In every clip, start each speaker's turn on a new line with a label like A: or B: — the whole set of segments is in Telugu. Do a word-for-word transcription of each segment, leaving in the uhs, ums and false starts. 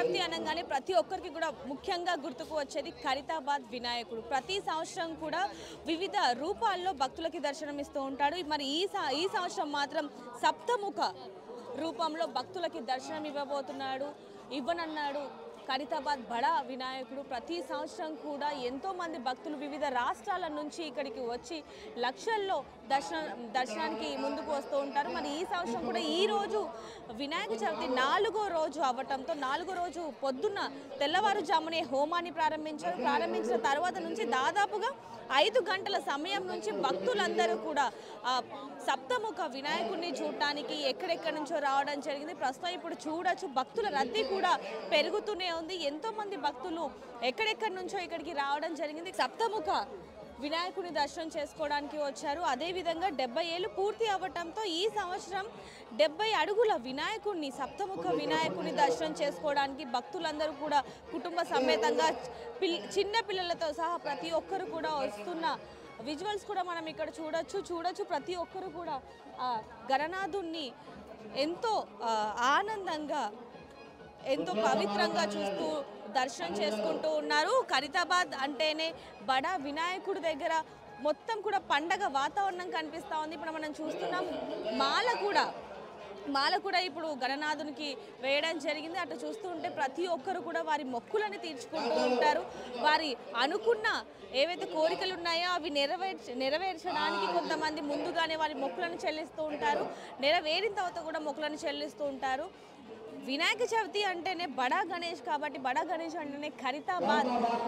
A: చవితి అనగానే ప్రతి ఒక్కరికి కూడా ముఖ్యంగా గుర్తుకు వచ్చేది ఖైరతాబాద్ వినాయకుడు. ప్రతి సంవత్సరం కూడా వివిధ రూపాల్లో భక్తులకి దర్శనమిస్తూ ఉంటాడు. మరి ఈ ఈ సంవత్సరం మాత్రం సప్తముఖ రూపంలో భక్తులకి దర్శనం ఇవ్వబోతున్నాడు ఇవ్వనన్నాడు ఖైరతాబాద్ బడా వినాయకుడు. ప్రతి సంవత్సరం కూడా ఎంతోమంది భక్తులు వివిధ రాష్ట్రాల నుంచి ఇక్కడికి వచ్చి లక్షల్లో దర్శనం దర్శనానికి ముందుకు వస్తూ ఉంటారు. మరి ఈ సంవత్సరం కూడా ఈరోజు వినాయక చవితి నాలుగో రోజు అవ్వటంతో నాలుగో రోజు పొద్దున్న తెల్లవారుజామునే హోమాన్ని ప్రారంభించారు. ప్రారంభించిన తర్వాత నుంచి దాదాపుగా ఐదు గంటల సమయం నుంచి భక్తులందరూ కూడా సప్తముఖ వినాయకుడిని చూడటానికి ఎక్కడెక్కడి నుంచో రావడం జరిగింది. ప్రస్తుతం ఇప్పుడు చూడొచ్చు భక్తుల రద్దీ కూడా పెరుగుతూనే ఉంది. ఎంతో మంది భక్తులు ఎక్కడెక్కడి నుంచో ఇక్కడికి రావడం జరిగింది. సప్తముఖ వినాయకుడిని దర్శనం చేసుకోవడానికి వచ్చారు. అదేవిధంగా డెబ్బై ఏళ్ళు పూర్తి అవ్వటంతో ఈ సంవత్సరం డెబ్బై అడుగుల వినాయకుడిని సప్తముఖ వినాయకుడిని దర్శనం చేసుకోవడానికి భక్తులందరూ కూడా కుటుంబ సమేతంగా పిల్ చిన్న పిల్లలతో సహా ప్రతి ఒక్కరు కూడా వస్తున్న విజువల్స్ కూడా మనం ఇక్కడ చూడొచ్చు చూడొచ్చు ప్రతి ఒక్కరు కూడా గణనాథుణ్ణి ఎంతో ఆనందంగా ఎంతో పవిత్రంగా చూస్తూ దర్శనం చేసుకుంటూ ఉన్నారు. ఖైరతాబాద్ అంటేనే బడా వినాయకుడి దగ్గర మొత్తం కూడా పండగ వాతావరణం కనిపిస్తూ ఉంది. ఇప్పుడు మనం చూస్తున్నాం మాల కూడా మాల కూడా ఇప్పుడు గణనాథునికి వేయడం జరిగింది. అటు చూస్తూ ఉంటే ప్రతి ఒక్కరు కూడా వారి మొక్కులను తీర్చుకుంటూ ఉంటారు. వారి అనుకున్న ఏవైతే కోరికలు ఉన్నాయో అవి నెరవేర్చ నెరవేర్చడానికి కొంతమంది ముందుగానే వారి మొక్కులను చెల్లిస్తూ ఉంటారు. నెరవేరిన తర్వాత కూడా మొక్కులను చెల్లిస్తూ ఉంటారు. వినాయక చవితి అంటేనే బడా గణేష్ కాబట్టి బడా గణేష్ అంటేనే ఖైరతాబాద్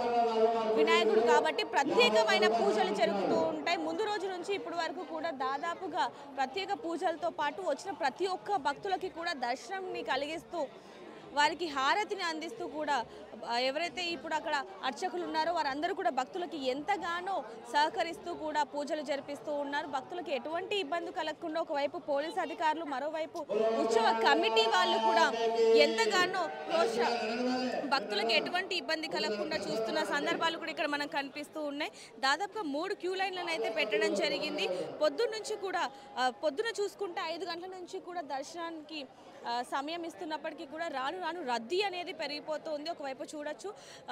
A: వినాయకుడు కాబట్టి ప్రత్యేకమైన పూజలు జరుగుతూ ఉంటాయి. ముందు రోజు నుంచి ఇప్పటి వరకు కూడా దాదాపుగా ప్రత్యేక పూజలతో పాటు వచ్చిన ప్రతి ఒక్క భక్తులకి కూడా దర్శనంని కలిగిస్తూ వారికి హారతిని అందిస్తూ కూడా ఎవరైతే ఇప్పుడు అక్కడ అర్చకులు ఉన్నారో వారందరూ కూడా భక్తులకి ఎంతగానో సహకరిస్తూ కూడా పూజలు జరిపిస్తూ ఉన్నారు. భక్తులకి ఎటువంటి ఇబ్బంది కలగకుండా ఒకవైపు పోలీసు అధికారులు మరోవైపు ఉత్సవ కమిటీ వాళ్ళు కూడా ఎంతగానో ప్రోత్సా భక్తులకి ఎటువంటి ఇబ్బంది కలగకుండా చూస్తున్న సందర్భాలు కూడా ఇక్కడ మనకు కనిపిస్తూ ఉన్నాయి. దాదాపుగా మూడు క్యూ లైన్లను అయితే పెట్టడం జరిగింది. పొద్దున్న నుంచి కూడా పొద్దున చూసుకుంటే ఐదు గంటల నుంచి కూడా దర్శనానికి సమయం ఇస్తున్నప్పటికీ కూడా రాను రాను రద్దీ అనేది పెరిగిపోతుంది. ఒకవైపు చూడొచ్చు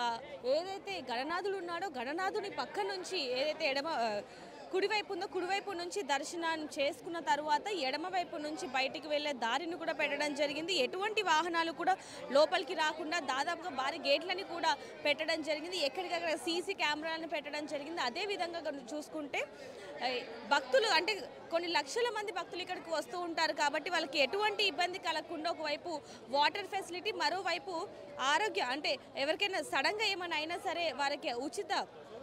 A: ఏదైతే గణనాథుడు ఉన్నాడో గణనాథుని పక్క నుంచి ఏదైతే ఎడమ కుడివైపు ఉందో కుడివైపు నుంచి దర్శనాన్ని చేసుకున్న తర్వాత ఎడమవైపు నుంచి బయటికి వెళ్ళే దారిని కూడా పెట్టడం జరిగింది. ఎటువంటి వాహనాలు కూడా లోపలికి రాకుండా దాదాపుగా భారీ గేట్లని కూడా పెట్టడం జరిగింది. ఎక్కడికక్కడ సీసీ కెమెరాలను పెట్టడం జరిగింది. అదేవిధంగా చూసుకుంటే భక్తులు అంటే కొన్ని లక్షల మంది భక్తులు ఇక్కడికి వస్తూ ఉంటారు కాబట్టి వాళ్ళకి ఎటువంటి ఇబ్బంది కలగకుండా ఒకవైపు వాటర్ ఫెసిలిటీ మరోవైపు ఆరోగ్య అంటే ఎవరికైనా సడన్గా ఏమైనా అయినా సరే వారికి ఉచిత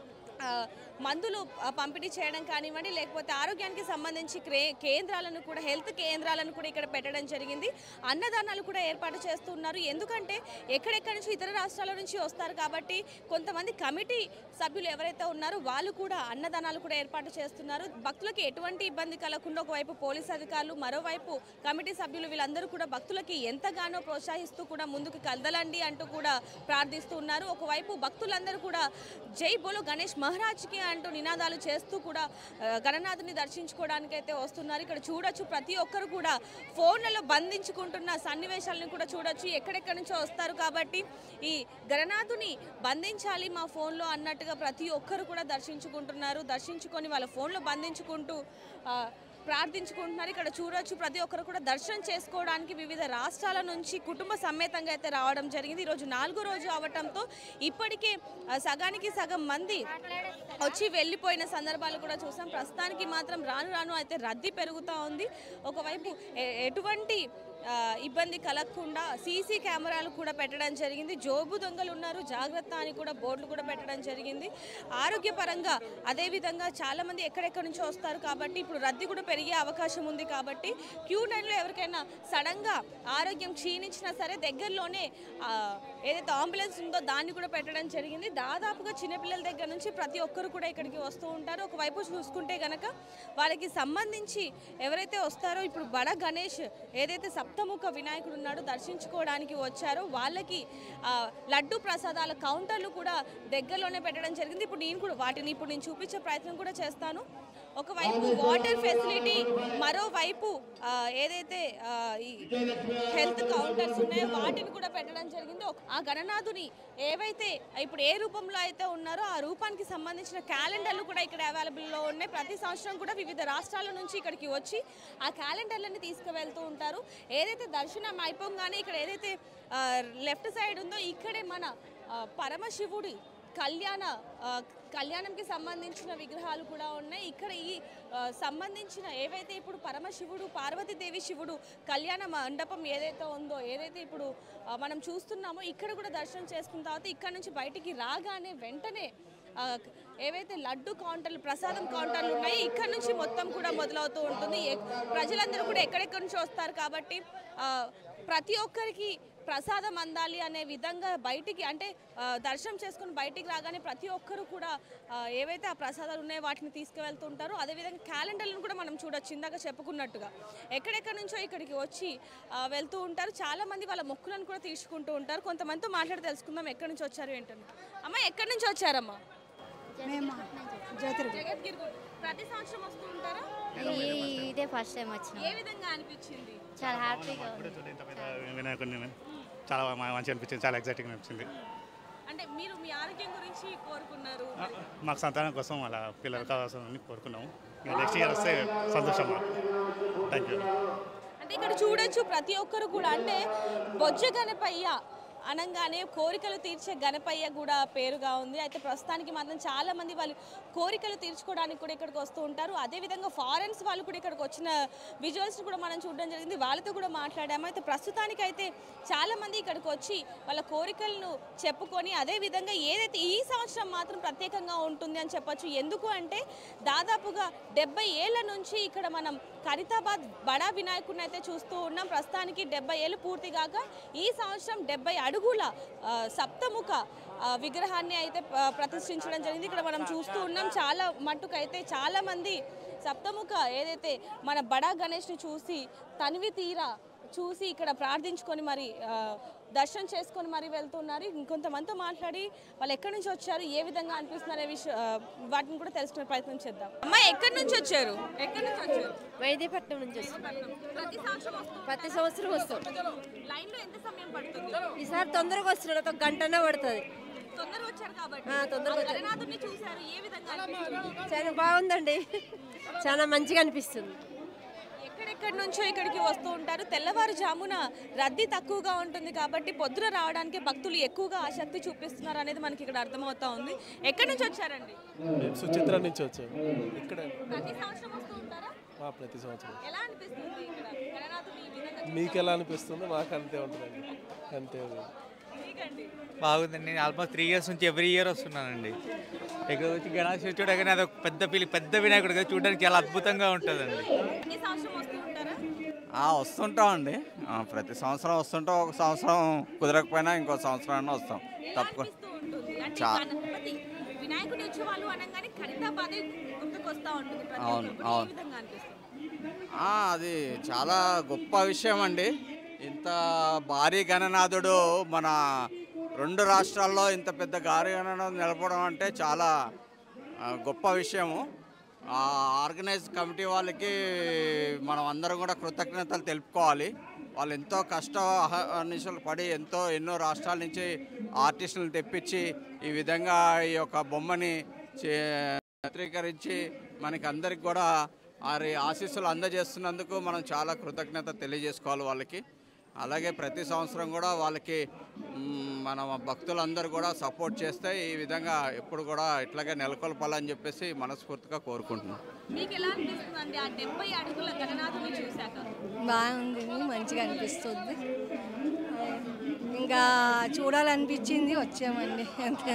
A: మందులు పంపిణీ చేయడం కానివ్వండి లేకపోతే ఆరోగ్యానికి సంబంధించి కేంద్రాలను కూడా హెల్త్ కేంద్రాలను కూడా ఇక్కడ పెట్టడం జరిగింది. అన్నదానాలు కూడా ఏర్పాటు చేస్తున్నారు. ఎందుకంటే ఎక్కడెక్కడి నుంచి ఇతర రాష్ట్రాల నుంచి వస్తారు కాబట్టి కొంతమంది కమిటీ సభ్యులు ఎవరైతే ఉన్నారో వాళ్ళు కూడా అన్నదానాలు కూడా ఏర్పాటు చేస్తున్నారు. భక్తులకి ఎటువంటి ఇబ్బంది కలగకుండా ఒకవైపు పోలీసు అధికారులు మరోవైపు కమిటీ సభ్యులు వీళ్ళందరూ కూడా భక్తులకి ఎంతగానో ప్రోత్సహిస్తూ కూడా ముందుకు కదలండి అంటూ కూడా ప్రార్థిస్తూ ఉన్నారు. ఒకవైపు భక్తులందరూ కూడా జై బోలో గణేష్ మహారాజ్కి అంటూ నినాదాలు చేస్తూ కూడా గణనాథుని దర్శించుకోవడానికి అయితే వస్తున్నారు. ఇక్కడ చూడొచ్చు ప్రతి ఒక్కరు కూడా ఫోన్లలో బంధించుకుంటున్న సన్నివేశాలను కూడా చూడొచ్చు. ఎక్కడెక్కడి నుంచో వస్తారు కాబట్టి ఈ గణనాథుని బంధించాలి మా ఫోన్లో అన్నట్టుగా ప్రతి ఒక్కరు కూడా దర్శించుకుంటున్నారు. దర్శించుకొని వాళ్ళ ఫోన్లో బంధించుకుంటూ ప్రార్థించుకుంటున్నారు. ఇక్కడ చూడొచ్చు ప్రతి ఒక్కరు కూడా దర్శనం చేసుకోవడానికి వివిధ రాష్ట్రాల నుంచి కుటుంబ సమేతంగా అయితే రావడం జరిగింది. ఈరోజు నాలుగో రోజు అవటంతో ఇప్పటికే సగానికి సగం మంది వచ్చి వెళ్ళిపోయిన సందర్భాలు కూడా చూసాం. ప్రస్తుతానికి మాత్రం రాను రాను అయితే రద్దీ పెరుగుతూ ఉంది. ఒకవైపు ఎటువంటి ఇబ్బంది కలగకుండా సీసీ కెమెరాలు కూడా పెట్టడం జరిగింది. జోబు దొంగలు ఉన్నారు జాగ్రత్త అని కూడా బోర్డులు కూడా పెట్టడం జరిగింది. ఆరోగ్యపరంగా అదేవిధంగా చాలామంది ఎక్కడెక్కడి నుంచో వస్తారు కాబట్టి ఇప్పుడు రద్దీ కూడా పెరిగే అవకాశం ఉంది కాబట్టి క్యూ లైన్లో ఎవరికైనా సడన్గా ఆరోగ్యం క్షీణించినా సరే దగ్గరలోనే ఏదైతే అంబులెన్స్ ఉందో దాన్ని కూడా పెట్టడం జరిగింది. దాదాపుగా చిన్నపిల్లల దగ్గర నుంచి ప్రతి ఒక్కరు కూడా ఇక్కడికి వస్తూ ఉంటారు. ఒకవైపు చూసుకుంటే కనుక వాళ్ళకి సంబంధించి ఎవరైతే వస్తారో ఇప్పుడు బడా గణేష్ ఏదైతే సప్తముఖ వినాయకుడు ఉన్నాడు, దర్శించుకోవడానికి వచ్చారు. వాళ్ళకి లడ్డు ప్రసాదాల కౌంటర్లు కూడా దగ్గరలోనే పెట్టడం జరిగింది. ఇప్పుడు నేను కూడా వాటిని ఇప్పుడు నేను చూపించే ప్రయత్నం కూడా చేస్తాను. ఒకవైపు వాటర్ ఫెసిలిటీ, మరోవైపు ఏదైతే ఈ హెల్త్ కౌంటర్స్ ఉన్నాయో వాటిని కూడా పెట్టడం జరిగింది. ఆ గణనాథుని ఏవైతే ఇప్పుడు ఏ రూపంలో అయితే ఉన్నారో ఆ రూపానికి సంబంధించిన క్యాలెండర్లు కూడా ఇక్కడ అవైలబుల్లో ఉన్నాయి. ప్రతి సంవత్సరం కూడా వివిధ రాష్ట్రాల నుంచి ఇక్కడికి వచ్చి ఆ క్యాలెండర్లని తీసుకువెళ్తూ ఉంటారు. ఏదైతే దర్శనం అయిపోగానే ఇక్కడ ఏదైతే లెఫ్ట్ సైడ్ ఉందో ఇక్కడే మన పరమశివుడి కళ్యాణ కళ్యాణంకి సంబంధించిన విగ్రహాలు కూడా ఉన్నాయి. ఇక్కడ ఈ సంబంధించిన ఏవైతే ఇప్పుడు పరమశివుడు పార్వతీదేవి శివుడు కళ్యాణ మండపం ఏదైతే ఉందో, ఏదైతే ఇప్పుడు మనం చూస్తున్నామో ఇక్కడ కూడా దర్శనం చేసుకున్న తర్వాత ఇక్కడ నుంచి బయటికి రాగానే వెంటనే ఏవైతే లడ్డు కౌంటర్లు ప్రసాదం కౌంటర్లు ఉన్నాయి ఇక్కడ నుంచి మొత్తం కూడా మొదలవుతూ ఉంటుంది. ప్రజలందరూ కూడా ఎక్కడెక్కడి నుంచి వస్తారు కాబట్టి ప్రతి ఒక్కరికి ప్రసాదం అందాలి అనే విధంగా బయటికి అంటే దర్శనం చేసుకుని బయటికి రాగానే ప్రతి ఒక్కరు కూడా ఏవైతే ఆ ప్రసాదాలు ఉన్నాయో వాటిని తీసుకువెళ్తూ ఉంటారు. అదేవిధంగా క్యాలెండర్లను కూడా మనం చూడొచ్చు, ఇందాక చెప్పుకున్నట్టుగా ఎక్కడెక్కడి నుంచో ఇక్కడికి వచ్చి వెళ్తూ ఉంటారు. చాలామంది వాళ్ళ మొక్కులను కూడా తీసుకుంటూ ఉంటారు. కొంతమందితో మాట్లాడి తెలుసుకుందాం ఎక్కడి నుంచి వచ్చారు ఏంటని. అమ్మ ఎక్కడి నుంచి వచ్చారమ్మా? ప్రతి సంవత్సరం వస్తూ ఉంటారా?
B: ఇదే ఫస్ట్ టైం వచ్చింది.
A: ఏ విధంగా అనిపించింది?
B: చాలా హ్యాపీగా
C: వినాయకుడిని చాలా మంచి అనిపించింది, చాలా ఎగ్జైటింగ్ అనిపించింది.
A: అంటే మీరు మీ ఆరోగ్యం గురించి కోరుకున్నారు,
C: మాకు సంతానం కోసం వాళ్ళ పిల్లల కోసం కోరుకున్నాము. నెక్స్ట్ ఇయర్ వస్తే సంతోషం. Thank you.
A: అంటే ఇక్కడ చూడొచ్చు ప్రతి ఒక్కరు కూడా అంటే బొజ్జ గణపయ్య అనగానే కోరికలు తీర్చే గణపయ్య కూడా పేరుగా ఉంది. అయితే ప్రస్తుతానికి మాత్రం చాలామంది వాళ్ళు కోరికలు తీర్చుకోవడానికి కూడా ఇక్కడికి వస్తూ ఉంటారు. అదేవిధంగా ఫారెన్స్ వాళ్ళు కూడా ఇక్కడికి వచ్చిన విజువల్స్ని కూడా మనం చూడడం జరిగింది, వాళ్ళతో కూడా మాట్లాడాము. అయితే ప్రస్తుతానికి అయితే చాలామంది ఇక్కడికి వచ్చి వాళ్ళ కోరికలను చెప్పుకొని అదేవిధంగా ఏదైతే ఈ సంవత్సరం మాత్రం ప్రత్యేకంగా ఉంటుంది అని చెప్పొచ్చు. ఎందుకు అంటే దాదాపుగా డెబ్బై ఏళ్ళ నుంచి ఇక్కడ మనం ఖైరతాబాద్ బడా వినాయకుడిని అయితే చూస్తూ ఉన్నాం. ప్రస్తుతానికి డెబ్బై ఏళ్ళు పూర్తి కాక ఈ సంవత్సరం డెబ్బై అడుగుల సప్తముఖ విగ్రహాన్ని అయితే ప్రతిష్ఠించడం జరిగింది. ఇక్కడ మనం చూస్తూ ఉన్నాం చాలా మట్టుకు అయితే చాలా మంది సప్తముఖ ఏదైతే మన బడా గణేష్ని చూసి తనివి తీరా చూసి ఇక్కడ ప్రార్థించుకొని మరి దర్శనం చేసుకొని మరి వెళ్తున్నారు. ఇంకొంతమందితో మాట్లాడి వాళ్ళు ఎక్కడి నుంచి వచ్చారు, ఏ విధంగా అనిపిస్తున్నారు అనే విషయం వాటిని కూడా తెలుసుకునే ప్రయత్నం చేద్దాం. అమ్మ ఎక్కడి నుంచి వచ్చారు? ఎక్కడి నుంచి వచ్చారు?
B: వైద్యపట్నం నుంచి వచ్చారు.
A: ప్రతి సంవత్సరం
B: ప్రతి సంవత్సరం వస్తాం.
A: లైన్ లో ఎంత సమయం పడుతుంది?
B: ఈసారి తొందరగా వస్తున్నాడు, ఒక గంటనే పడుతుంది.
A: తొందరగా వచ్చారు కాబట్టి గణనాథుని చూసారు, ఏ విధంగా అనిపించింది?
B: చాలా బాగుందండి, చాలా మంచిగా అనిపిస్తుంది.
A: ఎక్కడెక్కడి నుంచో ఇక్కడికి వస్తూ ఉంటారు. తెల్లవారుజామున రద్దీ తక్కువగా ఉంటుంది కాబట్టి పొద్దున రావడానికి భక్తులు ఎక్కువగా ఆసక్తి చూపిస్తున్నారు అనేది మనకి ఇక్కడ అర్థమవుతా ఉంది. ఎక్కడి నుంచి వచ్చారండి?
D: సుచిత్ర నుంచి వచ్చాము. ఇక్కడ
A: ప్రతి సంవత్సరం వస్తూ ఉంటారా?
D: ప్రతి సంవత్సరం.
A: ఎలా అనిపిస్తుంది ఇక్కడ గణనాథుని ఈ విధంగా?
D: మీకు ఎలా అనిపిస్తుందో మాకు అంతే ఉంటుందండి, అంతే.
E: బాగుందండి. నేను ఆల్మోస్ట్ త్రీ ఇయర్స్ నుంచి ఎవ్రీ ఇయర్ వస్తున్నానండి. ఇక్కడ వచ్చి గణేష్ చూడగానే అది ఒక పెద్ద పిల్లి పెద్ద వినాయకుడు కదా, చూడడానికి చాలా అద్భుతంగా ఉంటుందండి.
F: వస్తుంటామండి, ప్రతి సంవత్సరం వస్తుంటాం. ఒక సంవత్సరం కుదరకపోయినా ఇంకో సంవత్సరం వస్తాం తప్పకుండా. అవును అవును, అది చాలా గొప్ప విషయం అండి. ఇంత భారీ గణనాథుడు మన రెండు రాష్ట్రాల్లో ఇంత పెద్ద భారీ గణనాథుడు నిలపడం అంటే చాలా గొప్ప విషయము. ఆర్గనైజ్ కమిటీ వాళ్ళకి మనం అందరం కూడా కృతజ్ఞతలు తెలుపుకోవాలి. వాళ్ళు ఎంతో కష్ట అహర్నిశలు పడి ఎంతో ఎన్నో రాష్ట్రాల నుంచి ఆర్టిస్టులను తెప్పించి ఈ విధంగా ఈ యొక్క బొమ్మని చిత్రీకరించి మనకి అందరికి కూడా వారి ఆశీస్సులు అందజేస్తున్నందుకు మనం చాలా కృతజ్ఞత తెలియజేసుకోవాలి వాళ్ళకి. అలాగే ప్రతి సంవత్సరం కూడా వాళ్ళకి మన భక్తులందరూ కూడా సపోర్ట్ చేస్తే ఈ విధంగా ఎప్పుడు కూడా ఇట్లాగే నెలకొల్పాలని చెప్పేసి మనస్ఫూర్తిగా కోరుకుంటున్నాం.
B: బాగుంది, మంచిగా అనిపిస్తుంది, ఇంకా చూడాలనిపించింది, వచ్చామండి అంతే.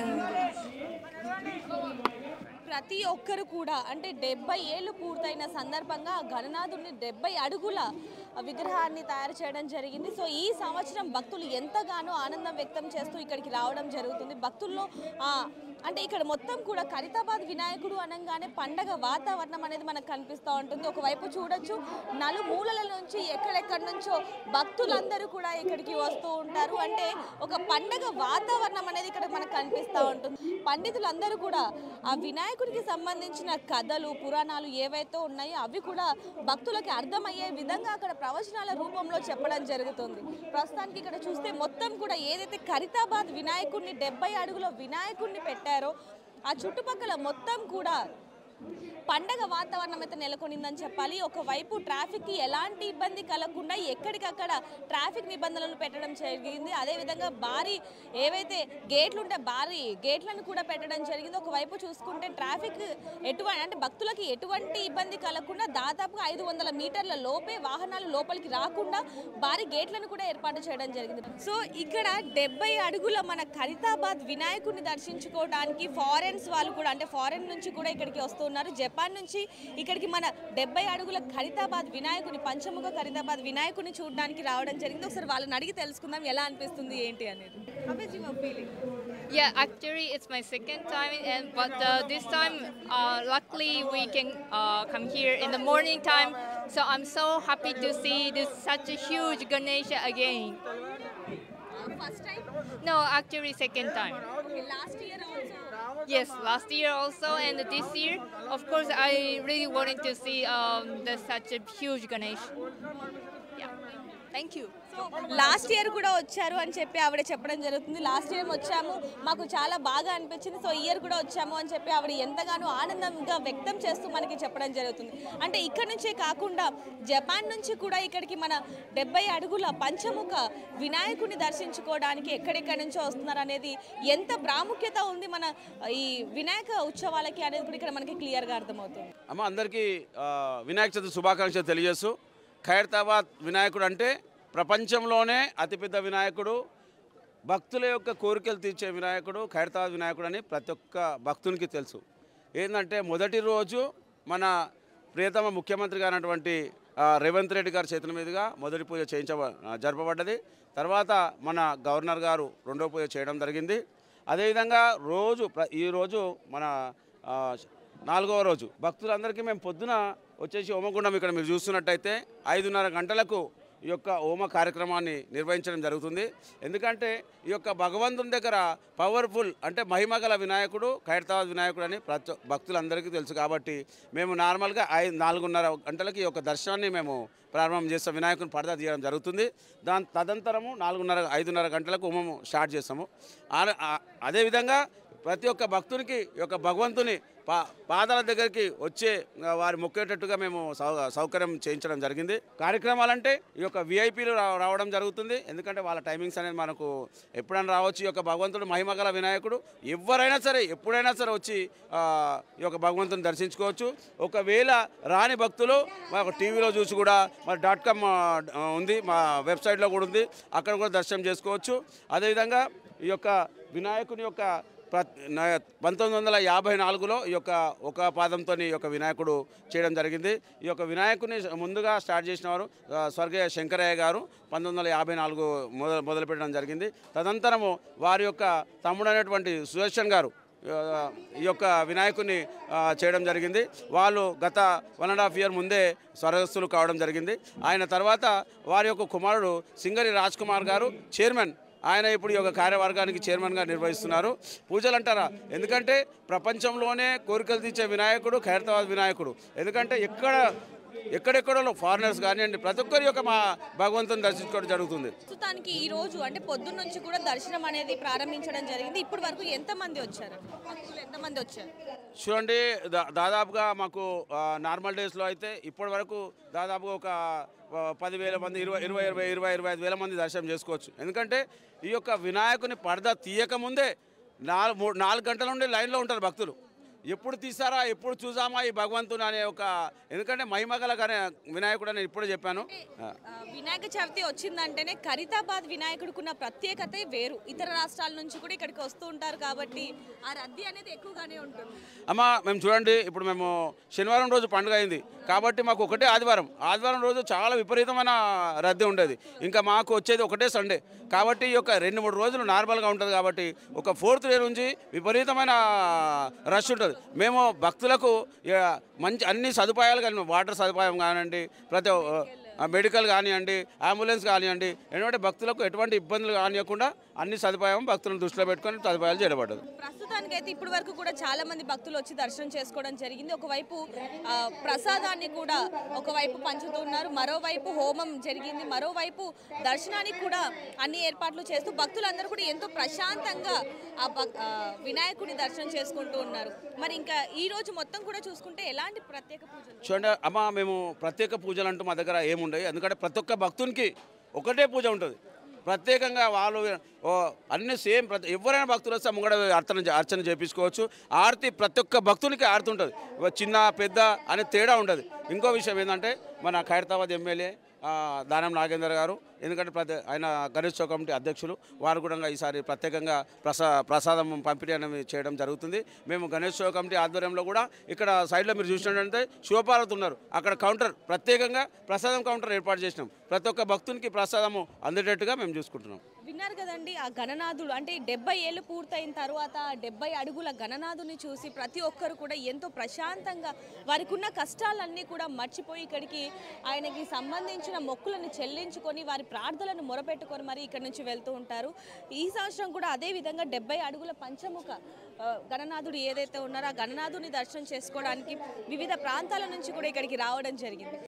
A: ప్రతి ఒక్కరు కూడా అంటే డెబ్బై ఏళ్ళు పూర్తయిన సందర్భంగా గణనాథుడిని డెబ్బై అడుగుల విగ్రహాన్ని తయారు చేయడం జరిగింది. సో ఈ సంవత్సరం భక్తులు ఎంతగానో ఆనందం వ్యక్తం చేస్తూ ఇక్కడికి రావడం జరుగుతుంది. భక్తుల్లో అంటే ఇక్కడ మొత్తం కూడా ఖైరతాబాద్ వినాయకుడు అనగానే పండగ వాతావరణం అనేది మనకు కనిపిస్తూ ఉంటుంది. ఒకవైపు చూడొచ్చు నలుమూలల నుంచి ఎక్కడెక్కడి నుంచో భక్తులందరూ కూడా ఇక్కడికి వస్తూ ఉంటారు. అంటే ఒక పండగ వాతావరణం అనేది ఇక్కడ మనకు కనిపిస్తూ ఉంటుంది. పండితులందరూ కూడా ఆ వినాయకుడికి సంబంధించిన కథలు పురాణాలు ఏవైతే ఉన్నాయో అవి కూడా భక్తులకి అర్థమయ్యే విధంగా అక్కడ ప్రవచనాల రూపంలో చెప్పడం జరుగుతుంది. ప్రస్తుతానికి ఇక్కడ చూస్తే మొత్తం కూడా ఏదైతే ఖైరతాబాద్ వినాయకుడిని డెబ్బై అడుగుల వినాయకుడిని పెట్టారో ఆ చుట్టుపక్కల మొత్తం కూడా పండగ వాతావరణం అయితే నెలకొనిందని చెప్పాలి. ఒకవైపు ట్రాఫిక్కి ఎలాంటి ఇబ్బంది కలగకుండా ఎక్కడికక్కడ ట్రాఫిక్ నిబంధనలు పెట్టడం జరిగింది. అదేవిధంగా భారీ ఏవైతే గేట్లు ఉంటే భారీ గేట్లను కూడా పెట్టడం జరిగింది. ఒకవైపు చూసుకుంటే ట్రాఫిక్ ఎటువంటి అంటే భక్తులకి ఎటువంటి ఇబ్బంది కలగకుండా దాదాపుగా ఐదు వందల మీటర్ల లోపే వాహనాలు లోపలికి రాకుండా భారీ గేట్లను కూడా ఏర్పాటు చేయడం జరిగింది. సో ఇక్కడ డెబ్బై అడుగుల మన ఖైరతాబాద్ వినాయకుడిని దర్శించుకోవడానికి ఫారెన్స్ వాళ్ళు కూడా అంటే ఫారెన్ నుంచి కూడా ఇక్కడికి వస్తున్నారు. జపాన్ నుంచి ఇక్కడికి మన డెబ్బై అడుగుల ఖైరతాబాద్ వినాయకుని పంచముఖ ఖైరతాబాద్ వినాయకుని చూడడానికి రావడం జరిగింది. ఒకసారి వాళ్ళని అడిగి తెలుసుకుందాం ఎలా అనిపిస్తుంది ఏంటి అనేది. How is your feeling?
G: Yeah, actually it's my second time, and but uh, this time uh, luckily we can uh, come here in the morning time, so I'm so happy to see this such a huge Ganesha again.
A: First time?
G: No, actually second time.
A: Okay, last year also.
G: Yes, last year also, and this year, of course, I really wanted to see um, the such a huge Ganesh. Yeah, thank you.
A: Last year కూడా వచ్చారు అని చెప్పి ఆవిడ చెప్పడం జరుగుతుంది. లాస్ట్ ఇయర్ వచ్చాము, మాకు చాలా బాగా అనిపించింది, సో ఇయర్ కూడా వచ్చాము అని చెప్పి ఆవిడ ఎంతగానో ఆనందంగా వ్యక్తం చేస్తూ మనకి చెప్పడం జరుగుతుంది. అంటే ఇక్కడ నుంచే కాకుండా జపాన్ నుంచి కూడా ఇక్కడికి మన డెబ్బై అడుగుల పంచముఖ వినాయకుడిని దర్శించుకోవడానికి ఎక్కడెక్కడి నుంచో వస్తున్నారు అనేది ఎంత ప్రాముఖ్యత ఉంది మన ఈ వినాయక ఉత్సవాలకి అనేది కూడా ఇక్కడ మనకి క్లియర్గా అర్థమవుతుంది.
H: అమ్మ అందరికీ వినాయక చతుర్థి శుభాకాంక్షలు తెలియజేస్తూ, ఖైరతాబాద్ వినాయకుడు అంటే ప్రపంచంలోనే అతిపెద్ద వినాయకుడు, భక్తుల యొక్క కోరికలు తీర్చే వినాయకుడు ఖైరతాబాద్ వినాయకుడు అని ప్రతి ఒక్క భక్తునికి తెలుసు. ఏంటంటే మొదటి రోజు మన ప్రియతమ ముఖ్యమంత్రి గారైనటువంటి రేవంత్ రెడ్డి గారి చేతుల మీదుగా మొదటి పూజ చేయించ జరపబడ్డది. తర్వాత మన గవర్నర్ గారు రెండో పూజ చేయడం జరిగింది. అదేవిధంగా రోజు ఈరోజు మన నాలుగవ రోజు భక్తులందరికీ మేము పొద్దున వచ్చేసి హోమగుండం ఇక్కడ మీరు చూస్తున్నట్టయితే ఐదున్నర గంటలకు ఈ యొక్క హోమ కార్యక్రమాన్ని నిర్వహించడం జరుగుతుంది. ఎందుకంటే ఈ యొక్క భగవంతుని దగ్గర పవర్ఫుల్ అంటే మహిమగల వినాయకుడు ఖైరతాబాద్ వినాయకుడు అని ప్రతి భక్తులందరికీ తెలుసు. కాబట్టి మేము నార్మల్గా ఐదు నాలుగున్నర గంటలకి ఈ యొక్క దర్శనాన్ని మేము ప్రారంభం చేస్తాం. వినాయకుని పరదా తీయడం జరుగుతుంది. దాని తదంతరము నాలుగున్నర ఐదున్నర గంటలకు హోమము స్టార్ట్ చేస్తాము. అదేవిధంగా ప్రతి ఒక్క భక్తునికి ఈ యొక్క భగవంతుని పా పాదాల దగ్గరికి వచ్చే వారి మొక్కేటట్టుగా మేము సౌ సౌకర్యం చేయించడం జరిగింది. కార్యక్రమాలంటే ఈ యొక్క విఐపీలు రావడం జరుగుతుంది. ఎందుకంటే వాళ్ళ టైమింగ్స్ అనేది మనకు ఎప్పుడైనా రావచ్చు. ఈ యొక్క భగవంతుడు మహిమగల వినాయకుడు ఎవరైనా సరే ఎప్పుడైనా సరే వచ్చి ఈ యొక్క భగవంతుని దర్శించుకోవచ్చు. ఒకవేళ రాని భక్తులు మాకు టీవీలో చూసి కూడా మరి డాట్ కామ్ ఉంది, మా వెబ్సైట్లో కూడా ఉంది, అక్కడ కూడా దర్శనం చేసుకోవచ్చు. అదేవిధంగా ఈ యొక్క వినాయకుని యొక్క పంతొమ్మిది వందల యాభై నాలుగులో ఈ యొక్క ఒక పాదంతో ఈ యొక్క వినాయకుడు చేయడం జరిగింది. ఈ యొక్క వినాయకుని ముందుగా స్టార్ట్ చేసిన వారు స్వర్గీయ శంకరయ్య గారు పంతొమ్మిది వందల యాభై నాలుగు మొదలు మొదలుపెట్టడం జరిగింది. తదనంతరము వారి యొక్క తమ్ముడు అనేటువంటి సుదర్శన్ గారు ఈ యొక్క వినాయకుని చేయడం జరిగింది. వాళ్ళు గత వన్ అండ్ హాఫ్ ఇయర్ ముందే స్వర్గస్థులు కావడం జరిగింది. ఆయన తర్వాత వారి యొక్క కుమారుడు సింగరి రాజ్ కుమార్ గారు చైర్మన్, ఆయన ఇప్పుడు ఈ యొక్క కార్యవర్గానికి చైర్మన్గా నిర్వహిస్తున్నారు. పూజలు అంటారా, ఎందుకంటే ప్రపంచంలోనే కోరికలు తీర్చే వినాయకుడు ఖైరతాబాద్ వినాయకుడు. ఎందుకంటే ఎక్కడ ఎక్కడెక్కడో ఫారినర్స్ కానివ్వండి ప్రతి ఒక్కరి యొక్క మా భగవంతుని దర్శించుకోవడం జరుగుతుంది.
A: ప్రస్తుతానికి ఈ రోజు అంటే పొద్దున్న నుంచి కూడా దర్శనం అనేది ప్రారంభించడం జరిగింది. ఇప్పటి వరకు ఎంతమంది వచ్చారు, ఎంతమంది వచ్చారు
H: చూడండి. దాదాపుగా మాకు నార్మల్ డేస్లో అయితే ఇప్పటి వరకు దాదాపుగా ఒక పదివేల మంది ఇరవై ఇరవై ఇరవై ఇరవై ఇరవై ఐదు వేల మంది దర్శనం చేసుకోవచ్చు. ఎందుకంటే ఈ యొక్క వినాయకుని పరద తీయకముందే నాలుగు మూడు నాలుగు గంటల నుండి లైన్లో ఉంటారు భక్తులు. ఎప్పుడు తీసారా ఎప్పుడు చూసామా ఈ భగవంతుని అనే ఒక, ఎందుకంటే మహిమగల వినాయకుడు అని ఇప్పుడే చెప్పాను.
A: ఆ, వినాయక చవితి వచ్చిందంటేనే ఖరీదాబాద్ వినాయకుడికున్న ప్రత్యేకత వేరు. ఇతర రాష్ట్రాల నుంచి కూడా ఇక్కడికి వస్తూ ఉంటారు కాబట్టి ఆ రద్దీ అనేది ఎక్కువగానే ఉంటుంది.
H: అమ్మ మేము చూడండి, ఇప్పుడు మేము శనివారం రోజు పండుగ అయింది కాబట్టి మాకు ఒకటే ఆదివారం ఆదివారం రోజు చాలా విపరీతమైన రద్దీ ఉండేది. ఇంకా మాకు వచ్చేది ఒకటే సండే కాబట్టి ఈ యొక్క రెండు మూడు రోజులు నార్మల్గా ఉంటుంది కాబట్టి ఒక ఫోర్త్ డే నుంచి విపరీతమైన రష్ ఉంటుంది. మేము భక్తులకు ఇక మంచి అన్ని సదుపాయాలు కానీ వాటర్ సదుపాయం కానివ్వండి, ప్రతి మెడికల్ కానివ్వండి, అంబులెన్స్ కానివ్వండి, ఎందుకంటే భక్తులకు ఎటువంటి ఇబ్బందులు కానివ్వకుండా అన్ని సదుపాయం భక్తులను దృష్టిలో పెట్టుకొని సదుపాయాలు చేయబడ్డది.
A: ప్రస్తుతానికి అయితే ఇప్పటి వరకు కూడా చాలా మంది భక్తులు వచ్చి దర్శనం చేసుకోవడం జరిగింది. ఒకవైపు ఆ, ప్రసాదాన్ని కూడా ఒకవైపు పంచుతున్నారు, మరోవైపు హోమం జరిగింది, మరోవైపు దర్శనానికి కూడా అన్ని ఏర్పాట్లు చేస్తూ భక్తులందరూ కూడా ఎంతో ప్రశాంతంగా ఆ భక్- ఆ, వినాయకుడిని దర్శనం చేసుకుంటూ ఉన్నారు. మరి ఇంకా ఈ రోజు మొత్తం కూడా చూసుకుంటే ఎలాంటి ప్రత్యేక పూజలు?
H: చూడండి అమ్మ, మేము ప్రత్యేక పూజలు అంటూ మా దగ్గర ఏముండవు. ఎందుకంటే ప్రతి ఒక్క భక్తునికి ఒకటే పూజ ఉంటుంది. ప్రత్యేకంగా వాళ్ళు ఓ అన్ని సేమ్ ప్రతి ఎవరైనా భక్తులు వస్తే ముంగడ అర్చన అర్చన చేయించుకోవచ్చు. ఆరతి ప్రతి ఒక్క భక్తునికి ఆరతి ఉంటుంది, చిన్న పెద్ద అనే తేడా ఉంటుంది. ఇంకో విషయం ఏంటంటే మన ఖైరతాబాద్ ఎమ్మెల్యే దానం నాగేందర్ గారు, ఎందుకంటే ప్రతి ఆయన గణేశోత్సవ కమిటీ అధ్యక్షులు, వారు కూడా ఈసారి ప్రత్యేకంగా ప్రసా ప్రసాదం పంపిణీ అనేది చేయడం జరుగుతుంది. మేము గణేశోత్సవ కమిటీ ఆధ్వర్యంలో కూడా ఇక్కడ సైడ్లో మీరు చూసినట్లయితే శివపార్వతి ఉన్నారు, అక్కడ కౌంటర్ ప్రత్యేకంగా ప్రసాదం కౌంటర్ ఏర్పాటు చేసినాం. ప్రతి ఒక్క భక్తునికి ప్రసాదము అందేటట్టుగా మేము చూసుకుంటున్నాం.
A: విన్నారు కదండి, ఆ గణనాథుడు అంటే డెబ్బై ఏళ్ళు పూర్తయిన తర్వాత డెబ్బై అడుగుల గణనాథుని చూసి ప్రతి ఒక్కరు కూడా ఎంతో ప్రశాంతంగా వారికి ఉన్న కష్టాలన్నీ కూడా మర్చిపోయి ఇక్కడికి ఆయనకి సంబంధించిన మొక్కులను చెల్లించుకొని వారి ప్రార్థనలను మొరపెట్టుకొని మరి ఇక్కడ నుంచి వెళ్తూ ఉంటారు. ఈ సంవత్సరం కూడా అదే విధంగా డెబ్బై అడుగుల పంచముఖ ఆ, గణనాథుడు ఏదైతే ఉన్నారో ఆ గణనాథుని దర్శనం చేసుకోవడానికి వివిధ ప్రాంతాల నుంచి కూడా ఇక్కడికి రావడం జరిగింది.